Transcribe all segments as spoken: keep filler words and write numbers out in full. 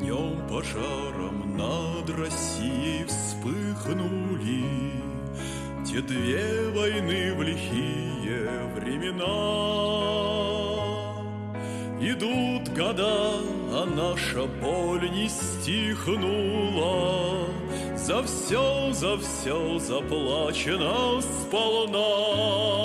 Днем пожаром над Россией вспыхнули те две войны в лихие времена. Идут года, а наша боль не стихнула. За все, за все заплачено сполна.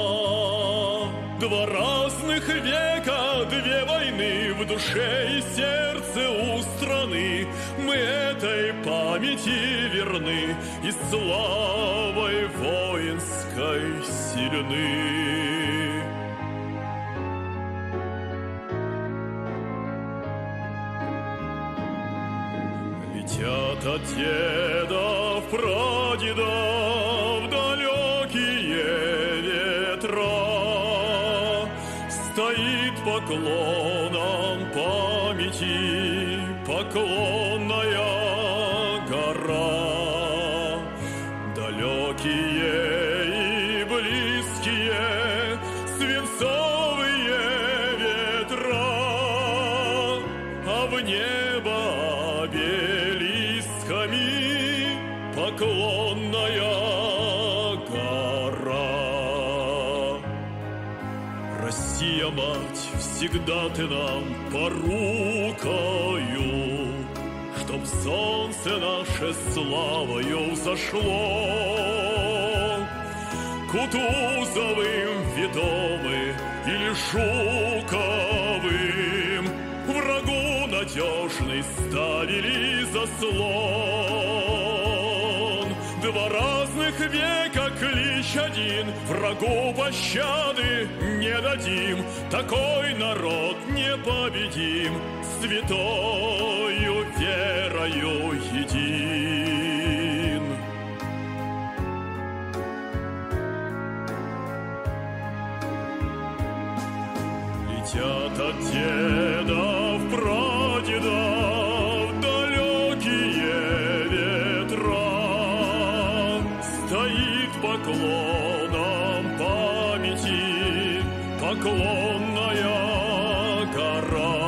Два разных века, две войны в душе и сердце у страны. Мы этой памяти верны и славой воинской сильны. Летят от дедов, прадедов далекие ветра. Стоит поклоном памяти поклонная гора. Далекие и близкие свинцовые ветра, а в небо обелисками поклонная гора. Россия, мать, всегда ты нам порукою, чтоб солнце наше славою взошло. Кутузовым ведомы или Жуковым врагу надежный ставили заслон. Два разных века клич один, врагу пощады не дадим. Такой народ непобедим, святою верою един. Летят от дедов, прадедов далекие ветра. Стоит поклоном памяти поклонная гора.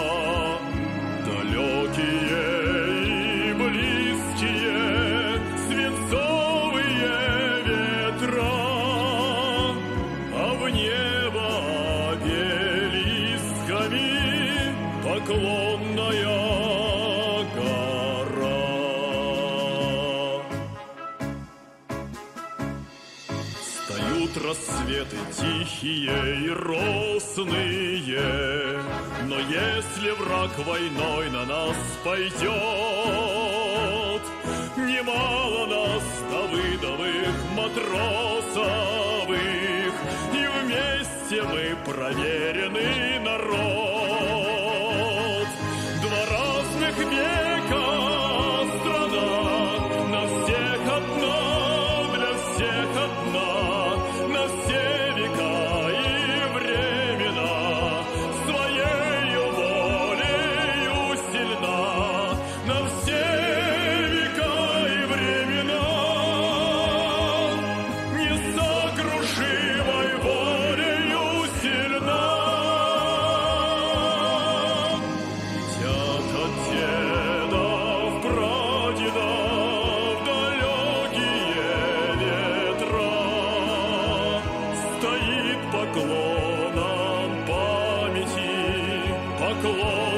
Далекие и близкие свинцовые ветра, а в небо обелисками поклонная гора. Встают рассветы тихие и росные, но если враг войной на нас пойдет, немало нас давыдовых матросовых, и вместе мы проверенный народ. Два разных века страна, на всех одна, для всех одна, на все века и времена, своею волею сильна, на все века и времена, несокрушимой волею сильна. Летят от дедов, прадедов далекие ветра. Стоит поклоном памяти поклон